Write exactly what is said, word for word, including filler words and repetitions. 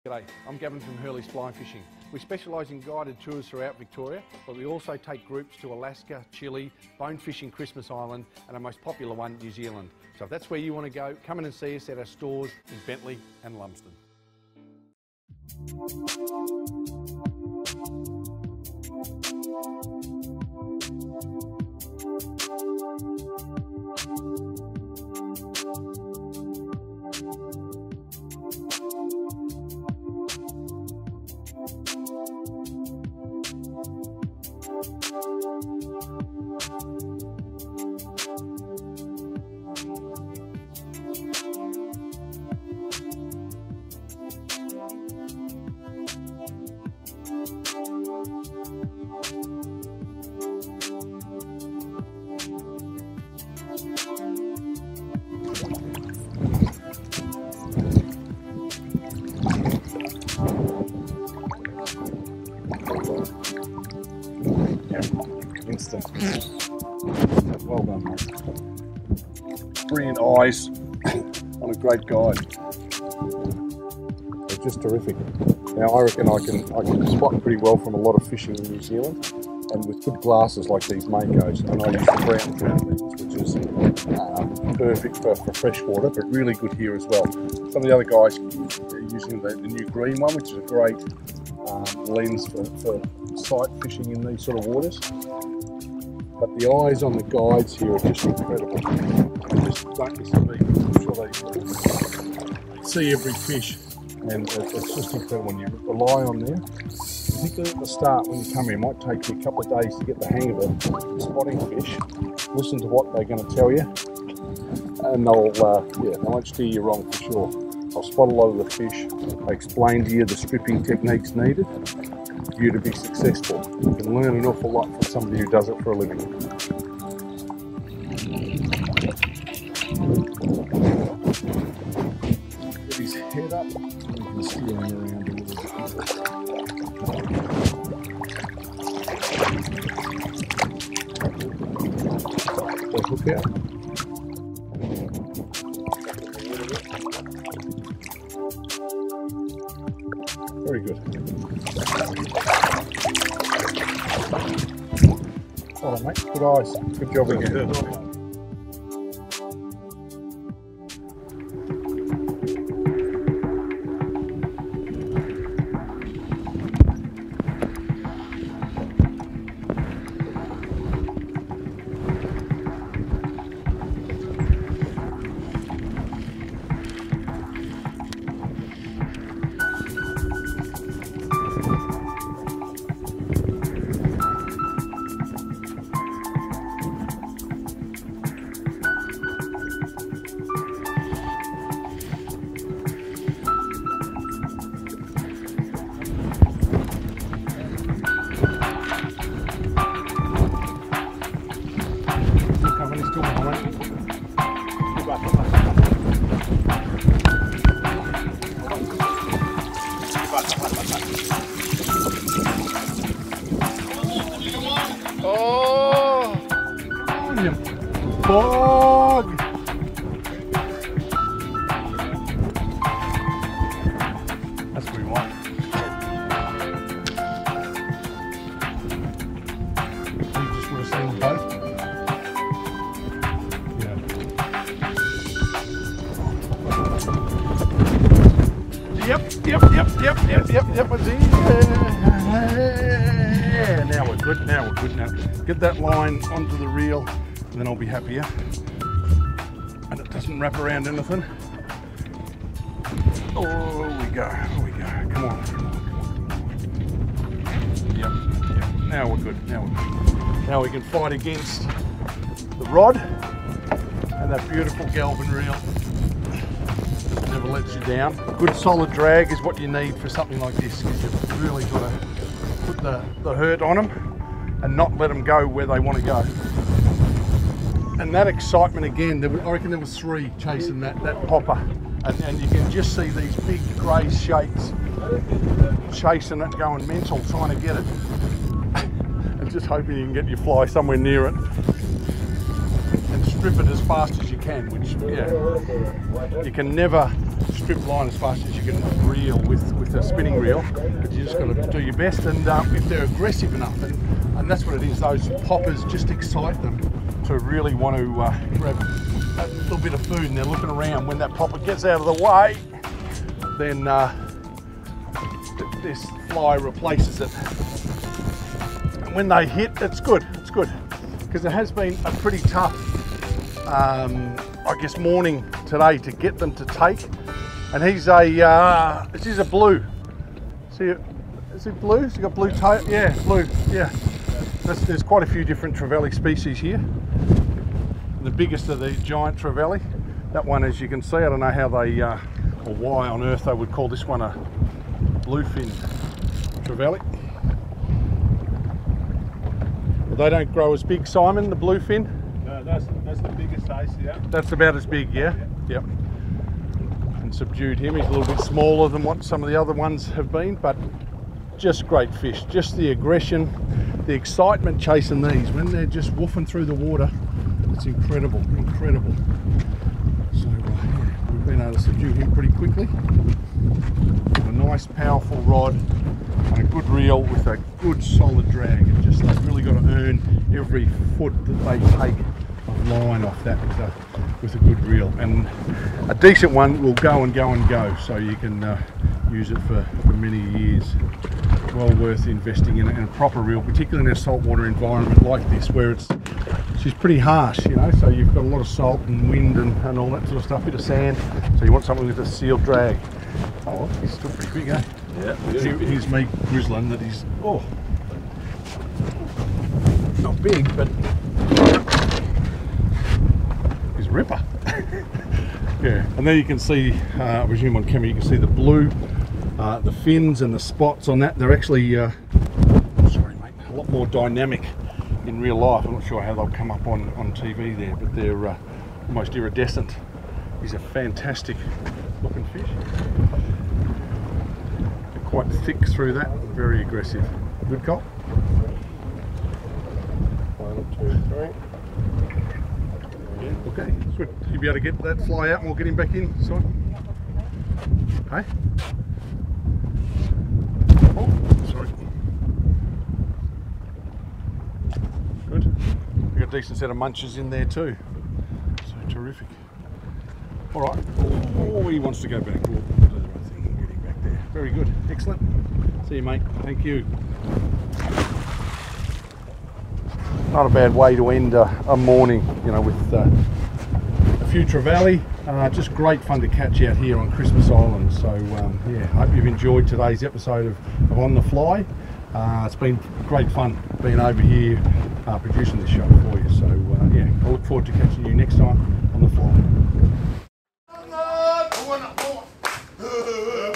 G'day, I'm Gavin from HurleysFlyFishing. We specialise in guided tours throughout Victoria, but we also take groups to Alaska, Chile, Bonefishing Christmas Island, and our most popular one, New Zealand. So if that's where you want to go, come in and see us at our stores in Bentley and Lumsden. Instant. Well done, mate. Brilliant eyes on a great guide. They're just terrific. Now I reckon I can I can spot pretty well from a lot of fishing in New Zealand, and with good glasses like these Makos, and I use the brown trout lens, which is um, perfect for, for freshwater, but really good here as well. Some of the other guys are using the, the new green one, which is a great um, lens for, for sight fishing in these sort of waters. But the eyes on the guides here are just incredible. They just don't miss a beat. I'm sure they see every fish, and it's just incredible when you rely on them. Particularly at the start when you come in, it might take you a couple of days to get the hang of it. Spotting fish, listen to what they're going to tell you, and they'll, uh, yeah, they won't steer you wrong for sure. They'll spot a lot of the fish, they explain to you the stripping techniques needed for you to be successful. You can learn an awful lot from somebody who does it for a living. Get his head up, and you can steer him around a little bit. So hook out. Very good. Well done, mate. Good eyes. Good job again. Oh, bog! That's what we want. You just want to see them both? Yeah. Yep, yep, yep, yep, yep, yep, yep, I see. Yeah, now we're good, now we're good. Now get that line onto the reel and then I'll be happier. And it doesn't wrap around anything. Oh, we go, oh, we go. Come on, come on, come on. Yep, yep, now we're good, now we're good. Now we can fight against the rod and that beautiful Galvin reel. Never lets you down. Good solid drag is what you need for something like this, because you've really got to put the, the hurt on them and not let them go where they want to go. And that excitement again, there was, I reckon there was three chasing that, that popper, and, and you can just see these big grey shakes chasing it, going mental, trying to get it, and just hoping you can get your fly somewhere near it and strip it as fast as you can, which, yeah, you can never strip line as fast as you can reel with, with a spinning reel, but you just got to do your best. And uh, if they're aggressive enough, and, and that's what it is, those poppers just excite them to really want to uh, grab a little bit of food, and they're looking around. When that popper gets out of the way, then uh, th this fly replaces it. And when they hit, it's good, it's good. Because it has been a pretty tough, um, I guess, morning today to get them to take. And he's a, uh, this is a blue. See, is it blue? Has he got blue tail? Yeah, blue, yeah. There's, there's quite a few different Trevally species here. The biggest of the giant Trevally. That one, as you can see, I don't know how they, uh, or why on earth they would call this one a bluefin Trevally. Well, they don't grow as big, Simon, the bluefin? No, that's, that's the biggest size, yeah. That's about as big, yeah? Yeah. Yep. And subdued him. He's a little bit smaller than what some of the other ones have been, but just great fish. Just the aggression, the excitement chasing these when they're just woofing through the water. It's incredible, incredible. So uh, yeah, we've been able to subdue him pretty quickly. With a nice, powerful rod and a good reel with a good, solid drag. It just they've really got to earn every foot that they take of line off that with a with a good reel. And a decent one will go and go and go, so you can uh, use it for, for many years. Well worth investing in, in a proper reel, particularly in a saltwater environment like this, where it's she's pretty harsh, you know, so you've got a lot of salt and wind and, and all that sort of stuff, bit of sand, so you want something with a sealed drag. Oh, he's still pretty big, eh? Yeah. He, he's me grizzling that he's, oh, not big, but he's a ripper. Yeah, and there you can see, uh, I presume on camera, you can see the blue, uh, the fins and the spots on that. They're actually, uh, sorry mate, a lot more dynamic in real life. I'm not sure how they'll come up on, on T V there, but they're uh, almost iridescent. He's a fantastic looking fish. They're quite thick through that, very aggressive. Good cop. One, two, three. Okay, good. You'll be able to get that fly out and we'll get him back in, Simon. Hey? Oh, sorry. Good. We've got a decent set of munches in there too. So terrific. All right. Oh, he wants to go back. We'll do the right thing and get him back there. Very good. Excellent. See you, mate. Thank you. Not a bad way to end a, a morning, you know, with uh, a few Trevally. Uh, just great fun to catch out here on Christmas Island. So um, yeah, I hope you've enjoyed today's episode of, of On the Fly. Uh, it's been great fun being over here uh, producing this show for you. So uh, yeah, I look forward to catching you next time on the Fly.